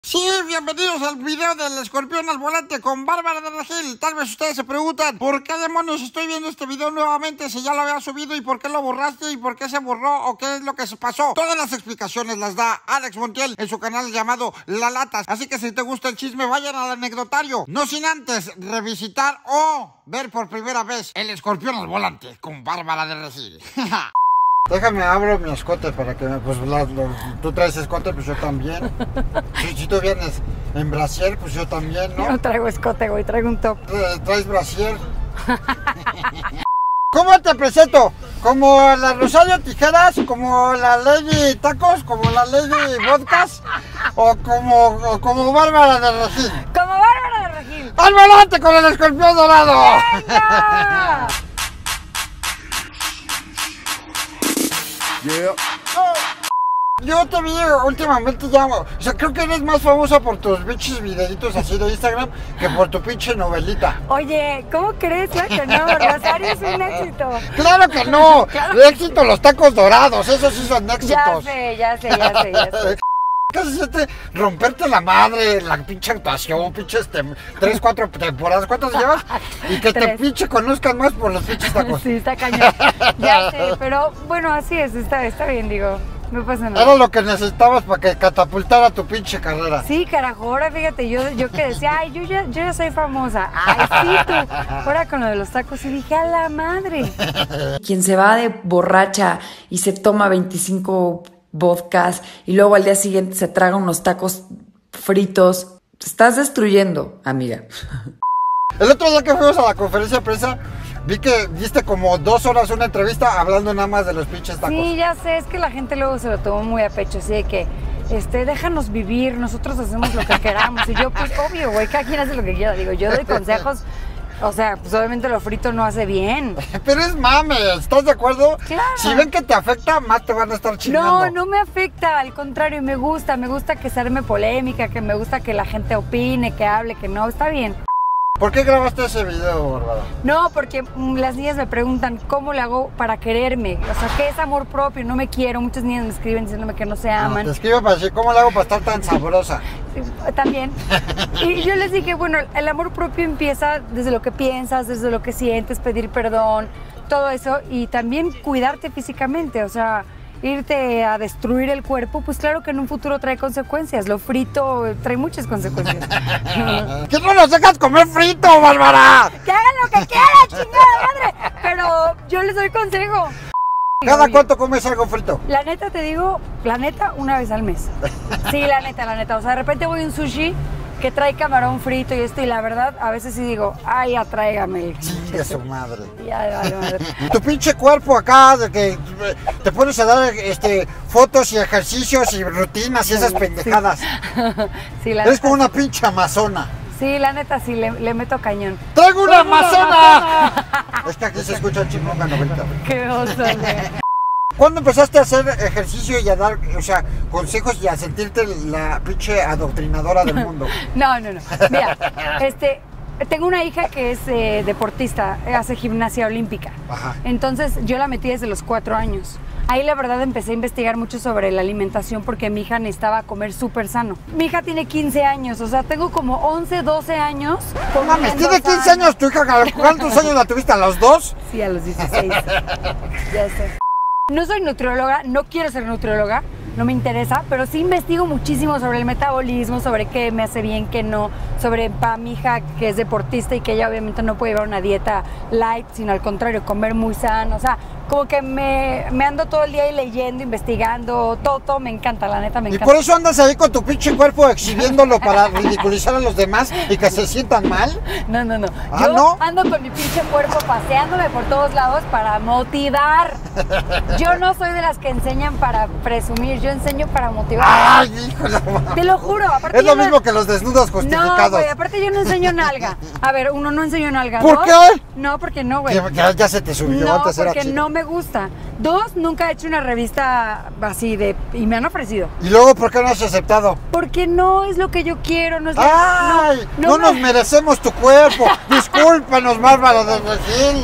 Sí, bienvenidos al video del escorpión al volante con Bárbara de Regil. Tal vez ustedes se preguntan, ¿por qué demonios estoy viendo este video nuevamente si ya lo había subido? ¿Y por qué lo borraste? ¿Y por qué se borró? ¿O qué es lo que se pasó? Todas las explicaciones las da Alex Montiel en su canal llamado La Lata. Así que si te gusta el chisme, vayan al anecdotario. No sin antes revisitar o ver por primera vez el escorpión al volante con Bárbara de Regil. Déjame, abro mi escote para que, pues, tú traes escote, pues yo también. Si tú vienes en brasier, pues yo también, ¿no? No traigo escote, güey, traigo un top. ¿Traes brasier? ¿Cómo te presento? ¿Como la Rosario Tijeras? ¿Como la Lady Tacos? ¿Como la Lady Vodkas? ¿O como Bárbara de Regil? ¡Como Bárbara de Regil! ¡Al volante con el escorpión dorado! ¡Venga! Yeah. Yo te vi últimamente ya, o sea, creo que eres más famosa por tus pinches videitos así de Instagram que por tu pinche novelita. Oye, ¿cómo crees? Claro que no, Rosario es un éxito. ¡Claro que no! Claro. Éxito los tacos dorados, esos sí son éxitos. Ya sé. ¿Qué se siente romperte la madre, la pinche actuación, pinches 3, 4 temporadas? ¿Cuántas llevas? Y que te pinche conozcan más por los pinches tacos. Sí, está cañón. Ya sé, pero bueno, así es, está bien, digo. No pasa nada. Era lo que necesitabas para que catapultara tu pinche carrera. Sí, carajo, ahora fíjate, yo que decía, ay, yo ya soy famosa. Ay, sí, tú. Ahora con lo de los tacos y dije, a la madre. Quien se va de borracha y se toma 25 vodkas y luego al día siguiente se traga unos tacos fritos, te estás destruyendo, amiga. El otro día que fuimos a la conferencia de prensa, vi que diste como 2 horas una entrevista hablando nada más de los pinches tacos. Sí, ya sé, es que la gente luego se lo tomó muy a pecho, así de que, déjanos vivir, nosotros hacemos lo que queramos. Y yo, pues, obvio, güey, cada quien hace lo que quiera. Digo, yo doy consejos, o sea, pues obviamente lo frito no hace bien. Pero es mame, ¿estás de acuerdo? Claro. Si ven que te afecta, más te van a estar chingando. No me afecta, al contrario, me gusta que se arme polémica, que me gusta que la gente opine, que hable, que no, está bien. ¿Por qué grabaste ese video, Bárbara? No, porque las niñas me preguntan cómo le hago para quererme. O sea, ¿qué es amor propio? No me quiero. Muchas niñas me escriben diciéndome que no se aman. Te escribo para decir, ¿cómo le hago para estar tan sabrosa? También. Y yo les dije, bueno, el amor propio empieza desde lo que piensas, desde lo que sientes, pedir perdón, todo eso. Y también cuidarte físicamente, o sea, irte a destruir el cuerpo, pues claro que en un futuro trae consecuencias. Lo frito trae muchas consecuencias. ¿Qué no nos dejas comer frito, Bárbara? Que hagan lo que quieran, chingada madre. Pero yo les doy consejo. ¿Cada cuánto comes algo frito? La neta te digo, la neta, una vez al mes. Sí, la neta. O sea, de repente voy a un sushi que trae camarón frito y esto, y la verdad, a veces sí digo, ay, ya tráigame. Chingue su madre. Ya, vale, madre. Tu pinche cuerpo acá, de que te pones a dar fotos y ejercicios y rutinas y esas pendejadas. Sí, la Eres neta, como una pinche amazona. sí, la neta, sí, le meto cañón. ¡Traigo una amazona! Es que aquí se escucha el Chingón 90. Qué oso, güey. ¿Cuándo empezaste a hacer ejercicio y a dar, o sea, consejos y a sentirte la pinche adoctrinadora del mundo? No. Mira, tengo una hija que es deportista, hace gimnasia olímpica. Ajá. Entonces yo la metí desde los 4 años. Ahí la verdad empecé a investigar mucho sobre la alimentación porque mi hija necesitaba comer súper sano. Mi hija tiene 15 años, o sea, tengo como 11, 12 años. No mames, tiene 15 años tu hija. ¿Cuántos años la tuviste? ¿A los 2? Sí, a los 16. Ya sé. No soy nutrióloga, no quiero ser nutrióloga, no me interesa, pero sí investigo muchísimo sobre el metabolismo, sobre qué me hace bien, qué no, sobre para mi hija que es deportista y que ella obviamente no puede llevar una dieta light, sino al contrario, comer muy sano, o sea, como que me ando todo el día ahí leyendo, investigando, todo me encanta, la neta me encanta. ¿Y por eso andas ahí con tu pinche cuerpo exhibiéndolo para ridiculizar a los demás y que se sientan mal? No. ¿Ah, Yo no? ando con mi pinche cuerpo paseándome por todos lados para motivar. Yo no soy de las que enseñan para presumir, yo enseño para motivar. ¡Ay, hijo de la madre! Te lo juro, aparte Es lo mismo que los desnudos justificados. No, güey, aparte yo no enseño nalga. A ver, uno no enseño nalga. ¿Por ¿Dos? qué? No, porque no, güey. Ya se te subió No, antes era porque chido. no me gusta. 2, nunca he hecho una revista así de... Y me han ofrecido. ¿Y luego por qué no has aceptado? Porque no es lo que yo quiero, no es lo ¡Ay! No nos merecemos tu cuerpo. Discúlpanos, Bárbara de Regil.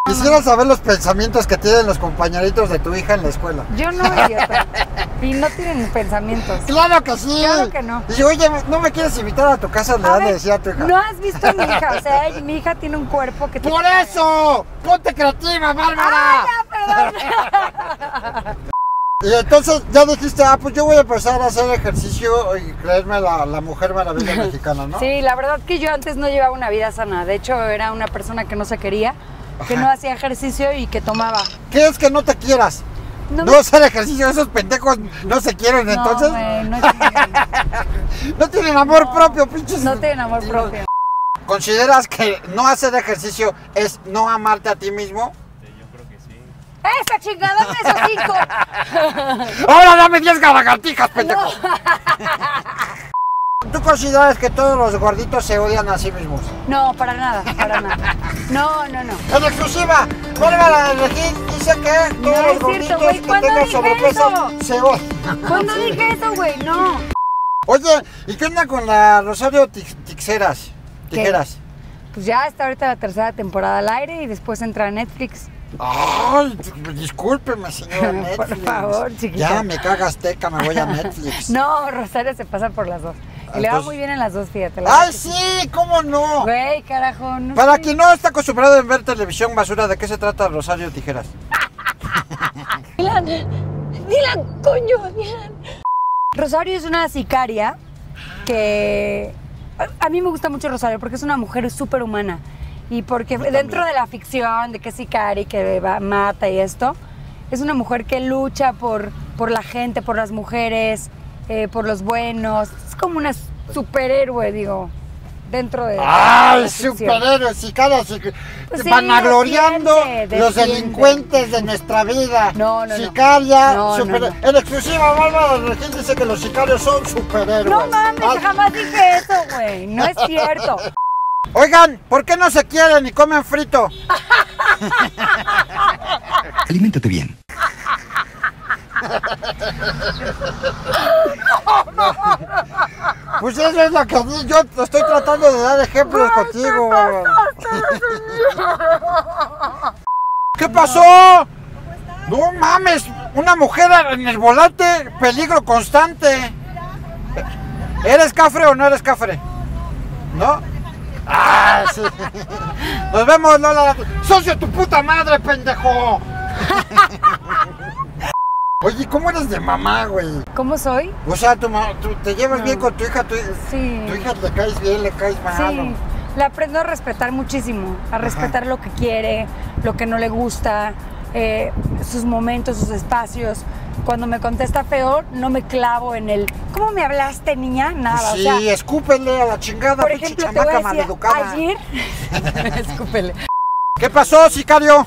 Quisiera saber los pensamientos que tienen los compañeritos de tu hija en la escuela. Yo no, idiota. Y no tienen pensamientos. ¡Claro que sí! Claro que no. Y oye, ¿no me quieres invitar a tu casa? Le dan de decir a tu hija. No has visto a mi hija, o sea, mi hija tiene un cuerpo que... ¡Por eso! ¡Ponte creativa, Bárbara! ¡Ah, ya, perdón! Y entonces ya dijiste, pues yo voy a empezar a hacer ejercicio y creerme la mujer maravilla mexicana, ¿no? Sí, la verdad que yo antes no llevaba una vida sana. De hecho, era una persona que no se quería, que no hacía ejercicio y que tomaba. ¿Qué es que no te quieras? No hacer ejercicio, esos pendejos no se quieren, entonces. Güey, no tienen. No tienen amor propio, pinches. No tienen amor propio. ¿Consideras que no hacer ejercicio es no amarte a ti mismo? ¡Esa chingada, dame esos 5! ¡Ahora dame 10 lagartijas, pendejo! ¿Tú consideras que todos los gorditos se odian a sí mismos? No, para nada, para nada. No. En exclusiva, Bárbara de Regil dice que todos los gorditos güey, que tengan sobrepeso se odian. ¿Cuándo dije eso, güey? No. Oye, ¿y qué onda con la Rosario Tijeras? Tijeras. Pues ya está ahorita la tercera temporada al aire y después entra a Netflix. Ay, discúlpeme, señora Netflix. Por favor, chiquito. Ya me caga Azteca, me voy a Netflix. No, Rosario se pasa por las dos. Y le va muy bien en las dos, fíjate. ¡Ay, sí! ¿Cómo no? Güey, carajo, no Para sé. quien no está acostumbrado a ver televisión basura, ¿de qué se trata Rosario Tijeras? Dylan, coño, Dylan. Rosario es una sicaria que... A mí me gusta mucho Rosario porque es una mujer súper humana. Y porque dentro de la ficción de que es sicaria y que mata y esto, es una mujer que lucha por la gente, por las mujeres, por los buenos. Es como una superhéroe, digo, dentro de... ¡Ay, la ficción. superhéroes! Sicarias, Pues sí, vanagloriando defiende. los delincuentes de nuestra vida. No. Sicaria, No. En exclusiva, Bárbara de Regil dice que los sicarios son superhéroes. No mames, jamás dije eso, güey. No es cierto. Oigan, ¿por qué no se quieren y comen frito? Aliméntate bien. Pues eso es lo que yo estoy tratando de dar ejemplos contigo. ¿Qué pasó? No mames, una mujer en el volante, peligro constante. ¿Eres cafre o no eres cafre? ¿No? ¡Ah, sí! Nos vemos, Lola. ¡Socio tu puta madre, pendejo! Oye, ¿cómo eres de mamá, güey? ¿Cómo soy? O sea, tú te llevas bien con tu hija, Sí. Tu hija le caes bien, le caes mal. Sí, la aprendo a respetar muchísimo, a respetar lo que quiere, lo que no le gusta, sus momentos, sus espacios. Cuando me contesta feo, no me clavo en el ¿cómo me hablaste, niña? Nada, Sí, o sea, escúpele a la chingada, por pinche ejemplo, te voy chamaca a decir, maleducada. ayer... Escúpele. ¿Qué pasó, sicario?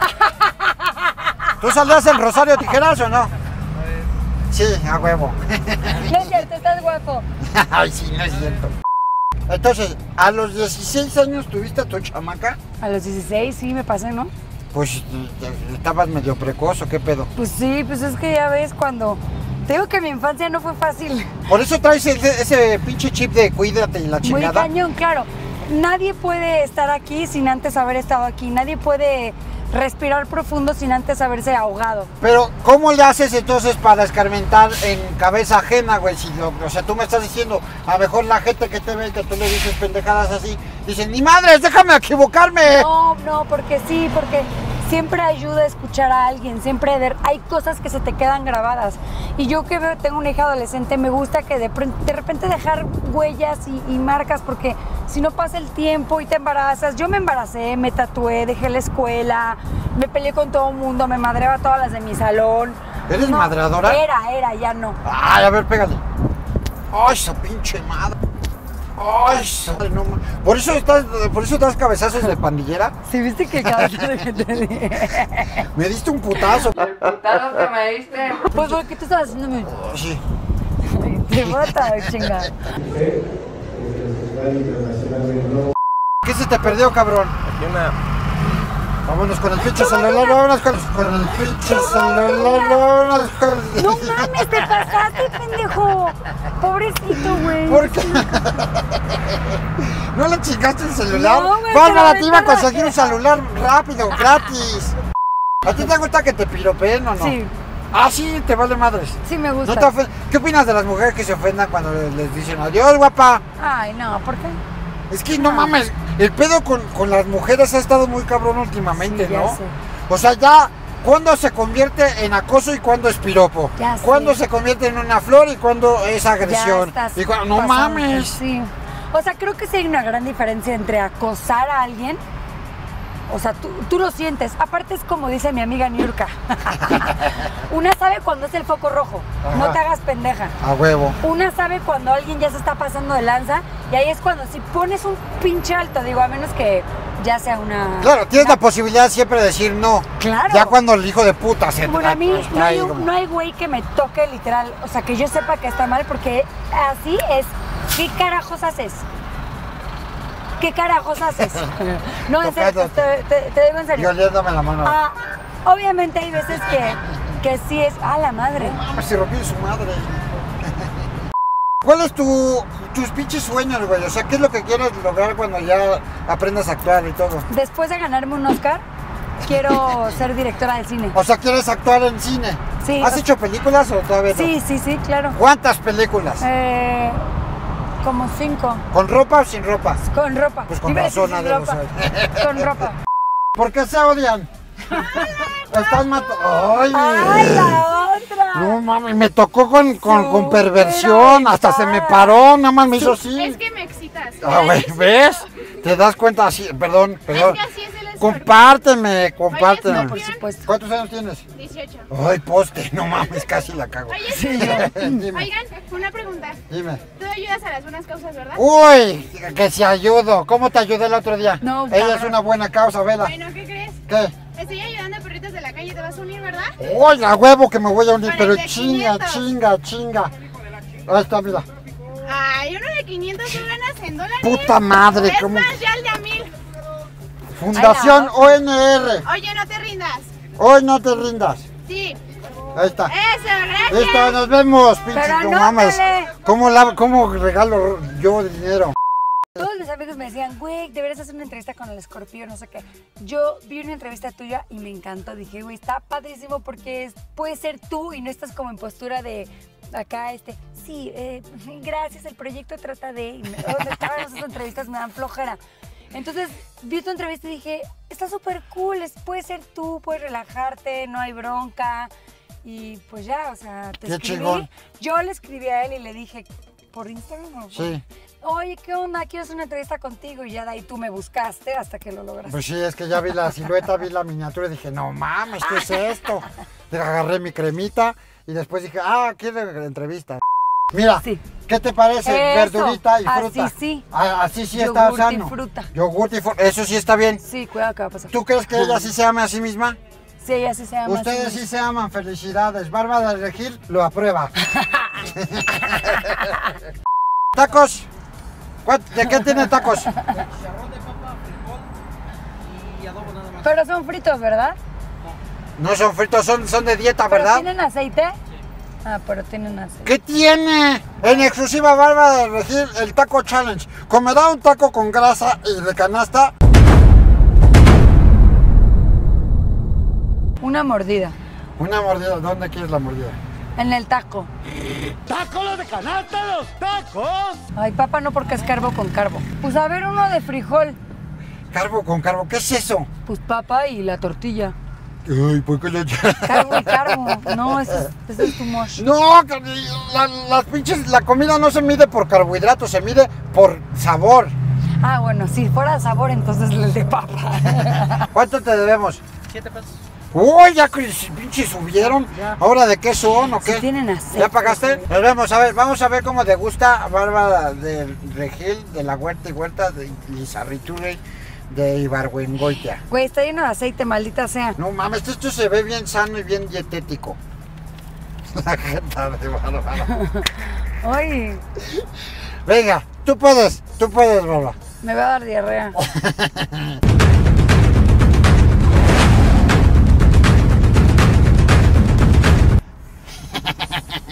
¿Tú saldrás en Rosario Tijeras o no? Sí, a huevo. No es cierto, estás guapo. Ay, sí, no es cierto. Entonces, ¿a los 16 años tuviste a tu chamaca? A los 16 sí me pasé, ¿no? Pues estabas medio precoz, ¿o qué pedo? Pues sí, pues es que ya ves cuando... Te digo que mi infancia no fue fácil. Por eso traes ese pinche chip de cuídate y la Muy chingada. cañón, claro. Nadie puede estar aquí sin antes haber estado aquí. Nadie puede respirar profundo sin antes haberse ahogado. Pero, ¿cómo le haces entonces para escarmentar en cabeza ajena, güey? Si o sea, tú me estás diciendo, a lo mejor la gente que te ve, que tú le dices pendejadas así, dicen, ¡ni madres, déjame equivocarme! No, porque siempre ayuda a escuchar a alguien, siempre hay cosas que se te quedan grabadas. Y yo que tengo una hija adolescente, me gusta que de repente dejar huellas y marcas, porque si no pasa el tiempo y te embarazas. Yo me embaracé, me tatué, dejé la escuela, me peleé con todo el mundo, me madreaba a todas las de mi salón. ¿Eres madreadora? Era, ya no. Ay, a ver, pégale. Ay, esa pinche madre. Ay, no, ¿Por eso das cabezazos de pandillera? ¿Sí viste que cada vez que te dije? Me diste un putazo. ¿Putazo que me diste? Pues porque tú estabas haciéndome... Sí. Te bota, chingada. ¿Qué se te perdió, cabrón? Aquí una... Vámonos con el pinche celular, vámonos con el pinche celular, vámonos con el... No mames, te pasaste, pendejo. Pobrecito, güey. ¿Por qué? ¿No le chingaste el celular? No, güey, Bárbara, pero te iba a ahorita- conseguir un celular rápido, gratis. ¿A ti te gusta que te piropeen o no? Sí, Ah, sí, te vale madres. sí me ¿No gusta. te ¿Qué opinas de las mujeres que se ofendan cuando les dicen adiós, guapa? Ay, no, ¿por qué? Es que no mames, el pedo con las mujeres ha estado muy cabrón últimamente, Sí, ya ¿no? sé. O sea, ya, ¿cuándo se convierte en acoso y cuándo es piropo? Ya sé. ¿Cuándo se convierte en una flor y cuándo es Ya agresión? estás Y no pasando, mames. Sí. O sea, creo que sí hay una gran diferencia entre acosar a alguien. O sea, tú lo sientes. Aparte es como dice mi amiga Niurka. Una sabe cuando es el foco rojo. No Ajá. te hagas pendeja. A huevo. Una sabe cuando alguien ya se está pasando de lanza. Y ahí es cuando si pones un pinche alto, digo, a menos que ya sea una... Claro, tienes una- la posibilidad siempre de decir no. Claro. Ya cuando el hijo de puta se Bueno, a mí está no hay, ahí como- no hay güey que me toque literal, o sea, que yo sepa que está mal, porque así es. ¿Qué carajos haces? ¿Qué carajos haces? No, en serio, Tocándote. te digo en Y serio. oliéndome la mano. Ah, obviamente hay veces que sí es, la madre. Mames, se rompió su madre. ¿Cuál es tus pinches sueños, güey? O sea, ¿qué es lo que quieres lograr cuando ya aprendas a actuar y todo? Después de ganarme un Oscar, quiero ser directora de cine. O sea, ¿quieres actuar en cine? Sí. ¿Has hecho películas o todavía no? Sí, claro. ¿Cuántas películas? Como 5. ¿Con ropa o sin ropa? Con ropa. Pues con Iba a decir razón, sin nadie lo ropa. sabe. Con ropa. ¿Por qué se odian? Estás matando. ¡Ay! ¡Ay, la otra! No mames, me tocó con Súper perversión, hasta se me paró, nada más me hizo así. Es que me excitas. Ah, güey, ¿ves? ¿Te das cuenta así? Perdón. Es que así es el escorpión. Compárteme. Oye, Por supuesto. ¿Cuántos años tienes? 18. Ay, poste, no mames, casi la cago. Oye, Dime, oigan, una pregunta. dime. Tú ayudas a las buenas causas, ¿verdad? Uy, que si ayudo. ¿Cómo te ayudé el otro día? No, Ella es cabrón. una buena causa, vela. Bueno, ¿qué crees? ¿Qué? Estoy ayudando a perritos de la calle, ¿te vas a unir, verdad? Uy, a huevo que me voy a unir, Para pero el de chinga. 500. Ahí está, mira. Ay, uno de 500 tú ganas en dólares. Puta madre, Es ¿cómo? más, ya el de a 1000. Fundación ONR. Oye, no te rindas. Hoy no te rindas. Sí. Ahí está. Eso, gracias. Listo, nos vemos, pinches Pero no mames. anótale. ¿Cómo regalo yo dinero? Todos mis amigos me decían, güey, deberías hacer una entrevista con el escorpión, no sé qué. Yo vi una entrevista tuya y me encantó. Dije, güey, está padrísimo porque puedes ser tú y no estás como en postura de acá, sí, gracias, el proyecto trata de... Y todas esas entrevistas me dan flojera. Entonces, vi tu entrevista y dije, está súper cool, puedes ser tú, puedes relajarte, no hay bronca. Y pues ya, o sea, te Qué escribí. chingón. Yo le escribí a él y le dije, ¿por Instagram o por-?" Sí. Oye, ¿qué onda? Quiero hacer una entrevista contigo. Y ya de ahí tú me buscaste hasta que lo lograste. Pues sí, es que ya vi la silueta, vi la miniatura y dije, no mames, ¿qué es esto? Y agarré mi cremita y después dije, quiero entrevista. Mira, Sí. ¿qué te parece? Eso, Verdurita y así fruta. sí. Así sí está Yogur y sano. fruta. Yogur y fruta. Eso sí está bien. Sí, cuidado que va a pasar. ¿Tú crees que ella sí se ama a sí misma? Sí, ella sí se llama. Ustedes así. sí se aman, felicidades. Bárbara de Regil lo aprueba. ¿Tacos? ¿De qué tiene tacos? Pero son fritos, ¿verdad? No son fritos, son de dieta, ¿Pero ¿verdad? tienen aceite? Ah, pero tienen aceite. ¿Qué tiene? En exclusiva Bárbara de Regil, el Taco Challenge. Comerá un taco con grasa y de canasta. Una mordida. Una mordida. ¿Dónde quieres la mordida? En el taco. ¡Tacos de canasta, los tacos! Ay, papá, no porque es carbo con carbo. Pues a ver, uno de frijol. Carbo con carbo, ¿qué es eso? Pues papa y la tortilla. Ay, ¿por qué le Carbo y carbo. No, eso es tu mosh. No, las pinches, la comida no se mide por carbohidratos, se mide por sabor. Ah, bueno, si fuera de sabor, entonces el de papa. ¿Cuánto te debemos? 7 pesos. Uy, ya que pinches subieron. ¿Ahora de qué son o qué? Si tienen aceite. ¿Ya pagaste? Nos vemos, a ver, vamos a ver cómo te gusta Bárbara de Regil, de la Huerta y Huerta, de Lizarriturey, de Ibargüengoitia. Güey, está lleno de aceite, maldita sea. No mames, esto se ve bien sano y bien dietético. La jeta de Bárbara. Ay, Venga, tú puedes, Bárbara. me va a dar diarrea.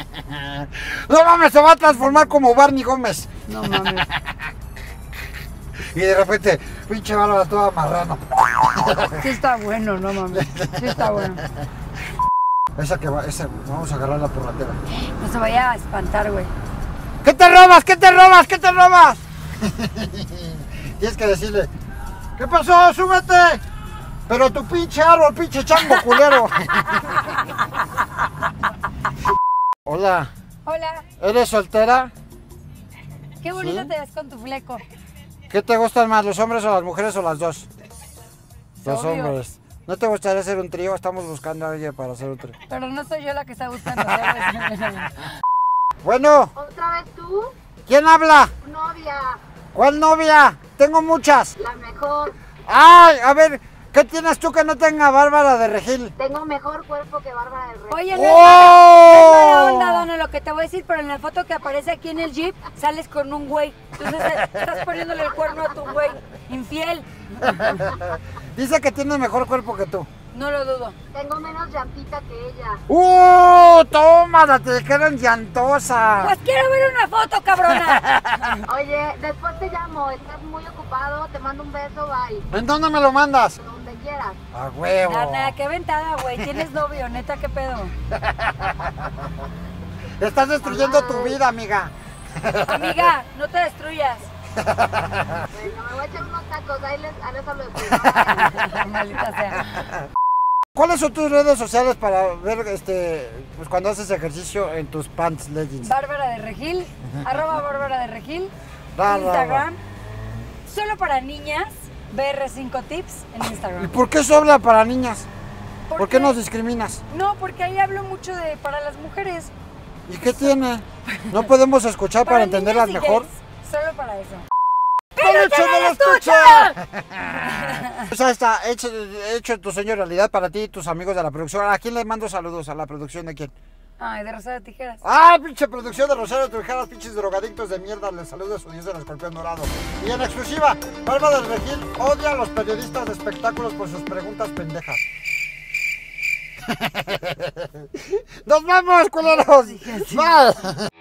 No mames, se va a transformar como Barney Gómez. No mames. Y de repente, pinche Bárbara toda marrano. Sí está bueno, no mames. Sí está bueno. Esa vamos a agarrarla por la tela. No se vaya a espantar, güey. ¿Qué te robas? ¿Qué te robas? ¿Qué te robas? Tienes que decirle, ¿qué pasó? ¡Súbete! Pero tu pinche árbol, pinche chango culero. Hola. Hola. ¿Eres soltera? Qué bonito ¿Sí? te ves con tu fleco. ¿Qué te gustan más, los hombres o las mujeres o las dos? Los Obvio. hombres. ¿No te gustaría hacer un trío? Estamos buscando a alguien para hacer un trío. Pero no soy yo la que está buscando, ¿sabes? Bueno, ¿Otra vez tú? ¿quién habla? Novia, ¿Cuál novia? Tengo muchas. la mejor. Ay, a ver, ¿qué tienes tú que no tenga Bárbara de Regil? Tengo mejor cuerpo que Bárbara del Rey. Oye, no ¡Oh! es mala onda, Dana, lo que te voy a decir, pero en la foto que aparece aquí en el Jeep sales con un güey. Entonces estás poniéndole el cuerno a tu güey. Infiel. Dice que tiene mejor cuerpo que tú. No lo dudo. Tengo menos llantita que ella. ¡Tómala! Te quedan llantosa. Pues quiero ver una foto, cabrona. Oye, después te llamo, estás muy ocupado, te mando un beso, bye. ¿En dónde me lo mandas? Donde quieras. A huevo. Dana, qué ventada, güey. Tienes novio, neta, qué pedo. Estás destruyendo tu vida, amiga. Amiga, no te destruyas. Bueno, me voy a echar unos tacos, ahí les hablo después. Maldita sea. ¿Cuáles son tus redes sociales para ver pues cuando haces ejercicio en tus pants leggings? Bárbara de Regil, arroba Bárbara de Regil, Ra, ra, Instagram. Solo para niñas, BR5 Tips en ¿Y Instagram. por qué eso habla para niñas? ¿Por qué qué? nos discriminas? No, porque ahí hablo mucho de para las mujeres. ¿Y qué tiene? ¿No podemos escuchar para entenderlas niñas y mejor? gays, solo para eso. ¡Peluche de la estucha! Pues ahí está, hecho tu sueño realidad para ti y tus amigos de la producción. ¿A quién le mando saludos? ¿A la producción de quién? Ay, de Rosario Tijeras. ¡Ah, pinche producción de Rosario Tijeras, pinches drogadictos de mierda! Les saludo a su dios del escorpión dorado. Y en exclusiva, Bárbara del Regil odia a los periodistas de espectáculos por sus preguntas pendejas. ¡Nos vamos, culeros! ¡Bye!